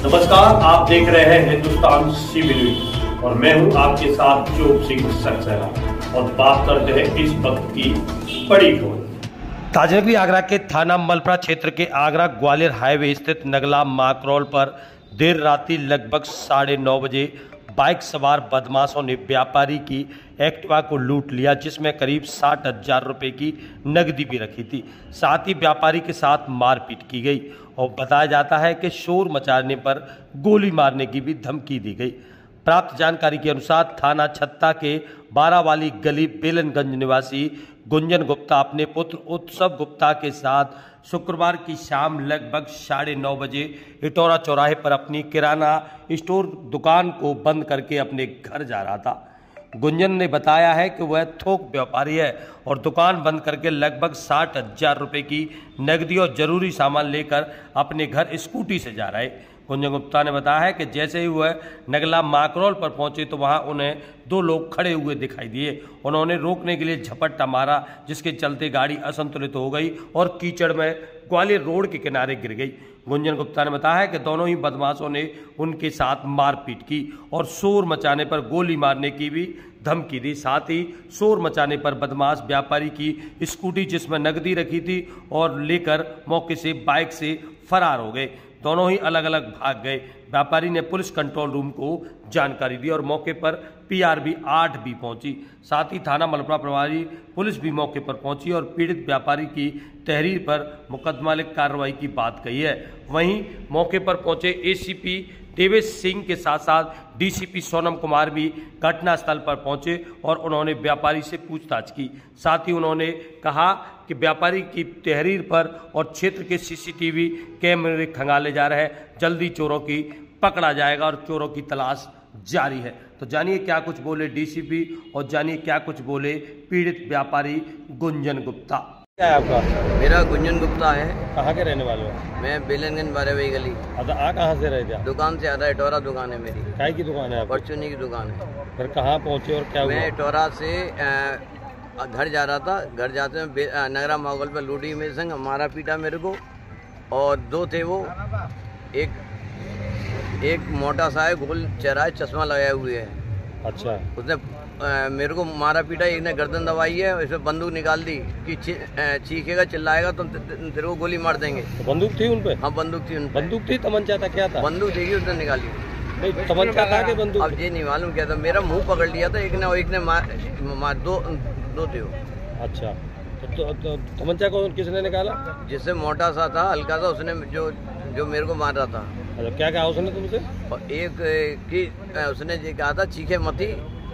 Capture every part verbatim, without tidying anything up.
नमस्कार, आप देख रहे हैं हिंदुस्तान सीबी न्यूज और मैं हूं आपके साथ जोग सिंह सक्सेना और बात करते हैं इस वक्त की बड़ी खबर। ताजनगरी आगरा के थाना मलपुरा क्षेत्र के आगरा ग्वालियर हाईवे स्थित नगला माकरोल पर देर रात्रि लगभग साढ़े नौ बजे बाइक सवार बदमाशों ने व्यापारी की एक्टिवा को लूट लिया, जिसमें करीब साठ हजार रुपये की नकदी भी रखी थी। साथ ही व्यापारी के साथ मारपीट की गई और बताया जाता है कि शोर मचाने पर गोली मारने की भी धमकी दी गई। प्राप्त जानकारी के अनुसार थाना छत्ता के बारावाली गली बेलनगंज निवासी गुंजन गुप्ता अपने पुत्र उत्सव गुप्ता के साथ शुक्रवार की शाम लगभग साढ़े नौ बजे इटौरा चौराहे पर अपनी किराना स्टोर दुकान को बंद करके अपने घर जा रहा था। गुंजन ने बताया है कि वह थोक व्यापारी है और दुकान बंद करके लगभग साठ हजार रुपये की नकदी और जरूरी सामान लेकर अपने घर स्कूटी से जा रहे। गुंजन गुप्ता ने बताया है कि जैसे ही वह नगला माकरोल पर पहुंचे तो वहां उन्हें दो लोग खड़े हुए दिखाई दिए। उन्होंने रोकने के लिए झपट्टा मारा, जिसके चलते गाड़ी असंतुलित हो गई और कीचड़ में ग्वालियर रोड के किनारे गिर गई। गुंजन गुप्ता ने बताया है कि दोनों ही बदमाशों ने उनके साथ मारपीट की और शोर मचाने पर गोली मारने की भी धमकी दी। साथ ही शोर मचाने पर बदमाश व्यापारी की स्कूटी जिसमें नकदी रखी थी और लेकर मौके से बाइक से फरार हो गए। दोनों ही अलग अलग भाग गए। व्यापारी ने पुलिस कंट्रोल रूम को जानकारी दी और मौके पर पीआरबी आठ भी पहुंची। साथ ही थाना मलपुरा प्रभारी पुलिस भी मौके पर पहुंची और पीड़ित व्यापारी की तहरीर पर मुकदमा लिख कार्रवाई की बात कही है। वहीं मौके पर पहुंचे एसीपी देवेश सिंह के साथ साथ डीसीपी सोनम कुमार भी घटनास्थल पर पहुंचे और उन्होंने व्यापारी से पूछताछ की। साथ ही उन्होंने कहा कि व्यापारी की तहरीर पर और क्षेत्र के सीसीटीवी कैमरे खंगाले जा रहे हैं, जल्दी चोरों की पकड़ा जाएगा और चोरों की तलाश जारी है। तो जानिए क्या कुछ बोले डीसीपी और जानिए क्या कुछ बोले पीड़ित व्यापारी गुंजन गुप्ता। क्या है आपका? मेरा गुंजन गुप्ता है। कहाँ के रहने वाले हो? मैं बेलनगंज बारावाली गली। अच्छा, आ कहाँ से रहे थे? दुकान से आता है, इटौरा दुकान है मेरी। काय की दुकान है? परचूनी की दुकान है। फिर कहाँ पहुँचे और क्या हुआ? मैं इटौरा से घर जा रहा था। घर जाते हैं नगरा माहौल पर लूटी मेरे संग, मारा पीटा मेरे को और दो थे वो, एक एक मोटा सा है, गोल चेहरा है, चश्मा लगाए हुए है। अच्छा। उसने आ, मेरे को मारा पीटा, एक ने गर्दन दबाई है, इसमें बंदूक निकाल दी कि चीखेगा चिल्लाएगा तो तेरे को गोली मार देंगे। तो बंदूक थी उन पे? हाँ बंदूक थी उन पे। बंदूक थी? तमंचा था? क्या था? बंदूक देखी उसने निकाली। नहीं, तमंचा था कि बंदूक? अब ये नहीं मालूम क्या था। मेरा मुंह पकड़ लिया था एक ने और एक ने मार, मार दो दो थे वो। अच्छा, तो, तो, तो तमंचा को किसने निकाला? जिससे मोटा सा था, हल्का सा, उसने जो जो मेरे को मार रहा था। अच्छा, क्या कहा उसने तुमसे? और एक की उसने ये कहा था चीखे मती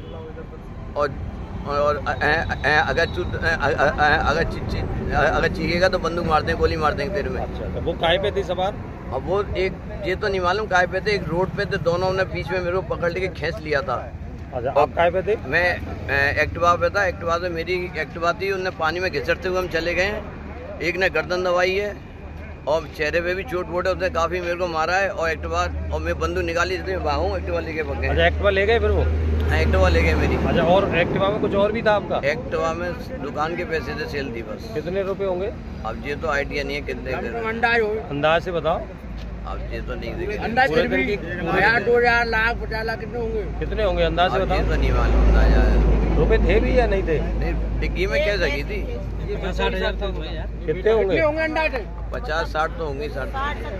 और और अगर अगर अगर चीखेगा तो बंदूक मार देंगे, गोली मार देंगे तेरे में। अच्छा, तो वो काय पे थी सवार? अब वो एक ये तो नहीं मालूम काय पे थे, एक रोड पे थे, दोनों ने बीच में मेरे को पकड़ के खींच लिया था। अच्छा, आप काय पे थे? मैं एक्टिवा पे था। एक्टिवा से मेरी एक्टिवा थी, उनने पानी में घिसटते हुए हम चले गए। एक ने गर्दन दबाई है और चेहरे पे भी चोट वोट है, उसने काफी मेरे को मारा है। और एक्टिवा और मैं बंदूक निकाली थी, भागूं एक्टिवा लेके पकड़े। अच्छा, एक्टिवा ले गए फिर वो? हाँ, एक्टिवा ले गए मेरी। अच्छा, और एक्टिवा में कुछ और भी था आपका? एक्टिवा में दुकान के पैसे से सेल थी बस। कितने रुपए होंगे? अब ये तो आइडिया नहीं है कितने। अंदाज से बताओ। अब ये तो नहीं देखे पूरे दिन की दो हजार लाख पचास लाख कितने होंगे? कितने होंगे अंदाज से बताओ। ये तो नहीं मालूम अंदाजा। रुपए थे भी या नहीं थे? नहीं, डिग्गी में क्या जगी थी? साठ हजार कितने होंगे? पचास साठ तो होंगे। साठ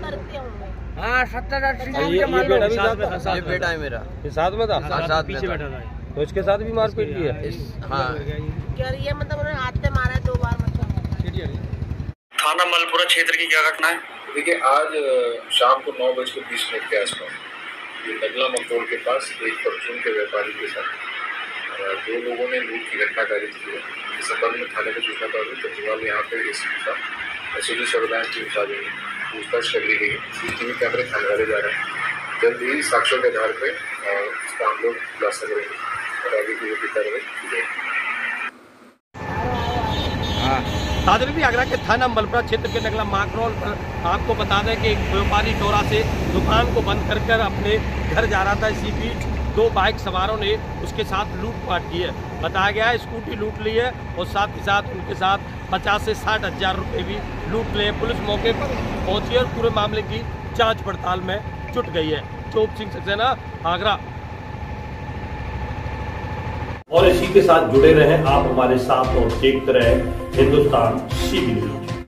हाँ सत्तर अस्सी। ये बेटा भी साथ ये बेटा है मेरा। ये साथ में था? साथ साथ में था। तो इसके साथ भी मारपीट की है? हाँ, क्या ये मतलब उन्होंने हाथ से मारा है दो बार। मतलब थाना मलपुरा क्षेत्र की क्या घटना है? देखिए, आज शाम को नौ बज के बीस मिनट के आसपास ये नगला मकरोल के पास एक परचून के व्यापारी के साथ दो लोगों ने लूट की घटना कारित की है। इस संबंध में थाने को सूचना पाई तो फिलहाल यहाँ पे इस एसओजी सर्विलांस टीम आ गई, पूछताछ कर ली गई, सीसीटीवी कैमरे खंगाले जा रहे हैं। जल्द ही साक्ष्यों के आधार पर इसका हम लोग खुलासा करेंगे और आगे की जो कार्रवाई की जाएगी। ताजनगरी आगरा के थाना मलपुरा क्षेत्र के नगला माकरोल पर आपको बता दें कि एक व्यापारी टोरा से दुकान को बंद कर कर अपने घर जा रहा था। इसी बीच दो बाइक सवारों ने उसके साथ लूटपाट की है। बताया गया है स्कूटी लूट ली है और साथ ही साथ उनके साथ पचास से साठ हजार रुपये भी लूट लिए। पुलिस मौके पर पहुंची और पूरे मामले की जांच पड़ताल में जुट गई है। चोप सिंह सक्सेना, आगरा। और इसी के साथ जुड़े रहें आप हमारे साथ और देखते रहें हिंदुस्तान सी बी न्यूज।